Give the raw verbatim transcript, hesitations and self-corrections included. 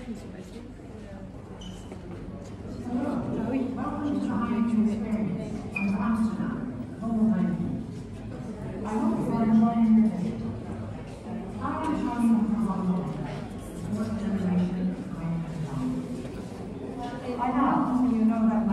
ils sont passés. Ah oui, j'ai étudié avec I have, you know that